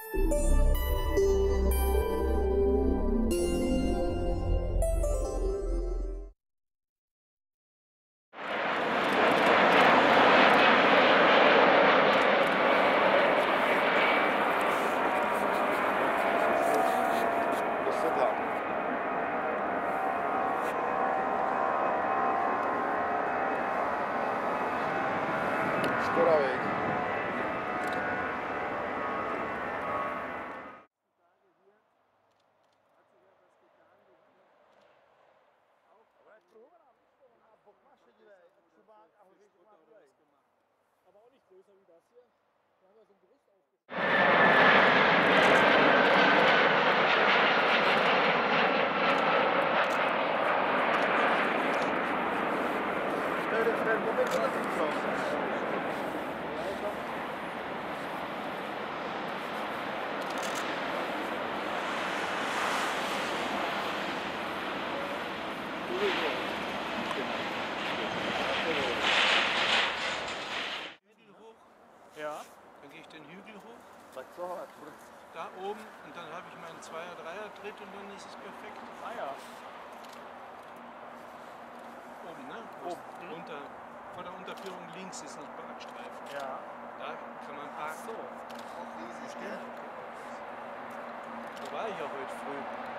Škodavej. Aber auch nicht größer wie das hier. Wir haben ja so ein Gerüst aufgestellt. Ja. Dann gehe ich den Hügel hoch, Tak da oben, und dann habe ich meinen Zweier-, Dreier-Tritt und dann ist es perfekt. Ah ja. Oben, ne? Oben. Unter, vor der Unterführung links ist noch Parkstreifen. Ja. Da kann man parken. So. Auch riesig, gell? Da war ich ja heute früh.